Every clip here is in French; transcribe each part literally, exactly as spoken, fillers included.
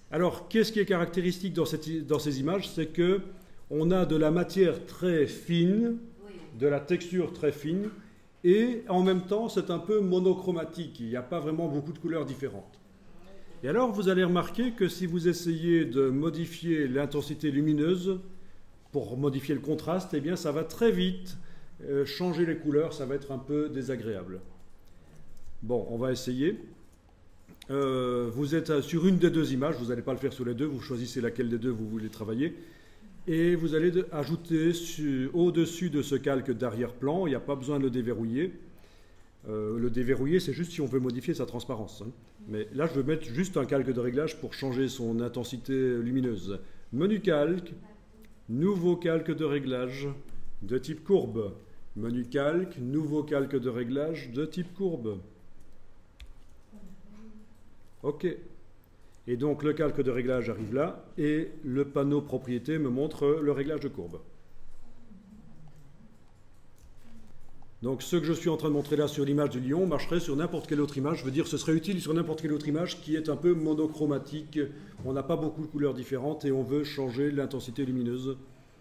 Alors, qu'est-ce qui est caractéristique dans, cette, dans ces images? C'est qu'on a de la matière très fine, de la texture très fine, et en même temps, c'est un peu monochromatique. Il n'y a pas vraiment beaucoup de couleurs différentes. Et alors, vous allez remarquer que si vous essayez de modifier l'intensité lumineuse pour modifier le contraste, eh bien, ça va très vite euh, changer les couleurs, ça va être un peu désagréable. Bon, on va essayer. Euh, vous êtes sur une des deux images, vous n'allez pas le faire sur les deux, vous choisissez laquelle des deux vous voulez travailler. Et vous allez ajouter au-dessus de ce calque d'arrière-plan, il n'y a pas besoin de le déverrouiller. Euh, le déverrouiller, c'est juste si on veut modifier sa transparence. Hein. Mais là, je veux mettre juste un calque de réglage pour changer son intensité lumineuse. Menu calque, nouveau calque de réglage de type courbe. Menu calque, nouveau calque de réglage de type courbe. OK. Et donc le calque de réglage arrive là, et le panneau propriété me montre le réglage de courbe. Donc ce que je suis en train de montrer là sur l'image du lion marcherait sur n'importe quelle autre image. Je veux dire, ce serait utile sur n'importe quelle autre image qui est un peu monochromatique. On n'a pas beaucoup de couleurs différentes et on veut changer l'intensité lumineuse.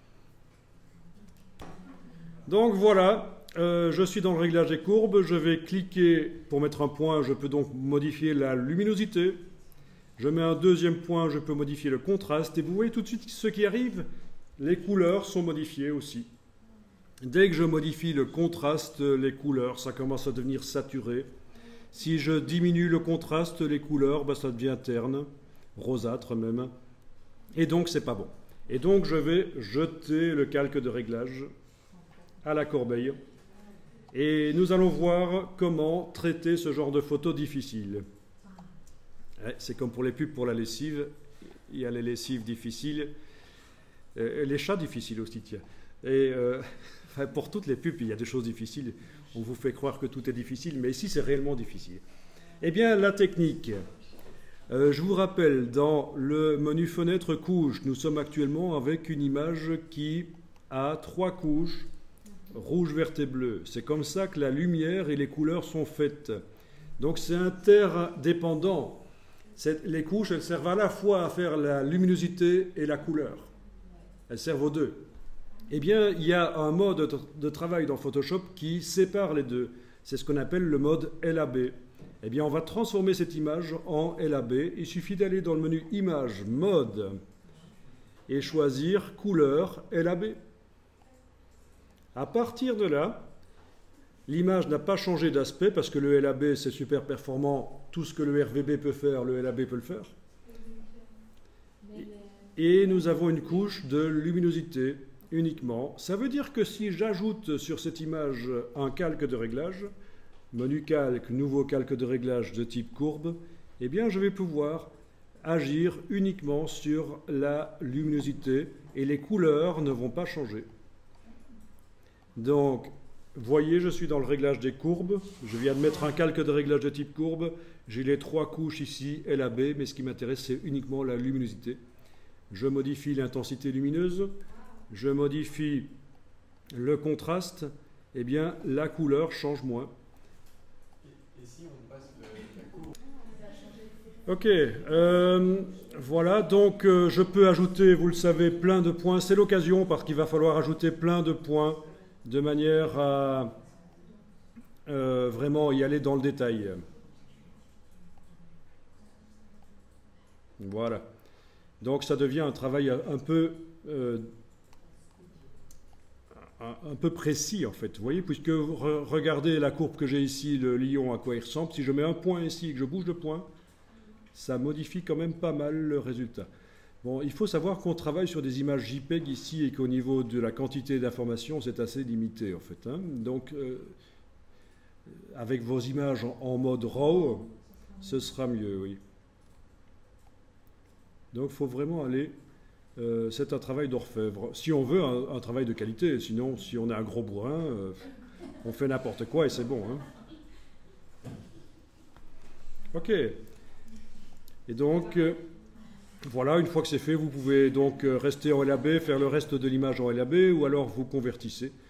Donc voilà, euh, je suis dans le réglage des courbes. Je vais cliquer pour mettre un point. Je peux donc modifier la luminosité. Je mets un deuxième point, je peux modifier le contraste. Et vous voyez tout de suite ce qui arrive. Les couleurs sont modifiées aussi. Dès que je modifie le contraste, les couleurs, ça commence à devenir saturé. Si je diminue le contraste, les couleurs, ben, ça devient terne, rosâtre même. Et donc, c'est pas bon. Et donc, je vais jeter le calque de réglage à la corbeille. Et nous allons voir comment traiter ce genre de photos difficiles. C'est comme pour les pubs pour la lessive. Il y a les lessives difficiles. Et les chats difficiles aussi, tiens. Et euh, enfin, pour toutes les pubs, il y a des choses difficiles. On vous fait croire que tout est difficile, mais ici, c'est réellement difficile. Eh bien, la technique. Euh, je vous rappelle, dans le menu fenêtre couche, nous sommes actuellement avec une image qui a trois couches, rouge, vert et bleu. C'est comme ça que la lumière et les couleurs sont faites. Donc, c'est interdépendant. Les couches, elles servent à la fois à faire la luminosité et la couleur. Elles servent aux deux. Eh bien, il y a un mode de travail dans Photoshop qui sépare les deux. C'est ce qu'on appelle le mode L A B. Eh bien, on va transformer cette image en L A B. Il suffit d'aller dans le menu Image, Mode et choisir Couleur L A B. À partir de là, l'image n'a pas changé d'aspect parce que le L A B, c'est super performant. Tout ce que le R V B peut faire, le L A B peut le faire. Et nous avons une couche de luminosité uniquement. Ça veut dire que si j'ajoute sur cette image un calque de réglage, menu calque, nouveau calque de réglage de type courbe, eh bien je vais pouvoir agir uniquement sur la luminosité et les couleurs ne vont pas changer. Donc, voyez, je suis dans le réglage des courbes. Je viens de mettre un calque de réglage de type courbe. J'ai les trois couches ici, L A B, mais ce qui m'intéresse, c'est uniquement la luminosité. Je modifie l'intensité lumineuse. Je modifie le contraste. Eh bien, la couleur change moins. Et si on passe de la courbe? Ok. Euh, voilà, donc euh, je peux ajouter, vous le savez, plein de points. C'est l'occasion parce qu'il va falloir ajouter plein de points de manière à euh, vraiment y aller dans le détail. Voilà. Donc ça devient un travail un peu, euh, un, un peu précis en fait. Vous voyez, puisque re, regardez la courbe que j'ai ici, le lion, à quoi il ressemble. Si je mets un point ici et que je bouge le point, ça modifie quand même pas mal le résultat. Bon, il faut savoir qu'on travaille sur des images JPEG ici et qu'au niveau de la quantité d'informations, c'est assez limité en fait. Hein. Donc, euh, avec vos images en, en mode RAW, ce sera mieux, oui. Donc, il faut vraiment aller... Euh, c'est un travail d'orfèvre. Si on veut un, un travail de qualité, sinon, si on est un gros bourrin, euh, on fait n'importe quoi et c'est bon. Hein. Ok. Et donc... Euh, Voilà, une fois que c'est fait, vous pouvez donc rester en L A B, faire le reste de l'image en L A B, ou alors vous convertissez.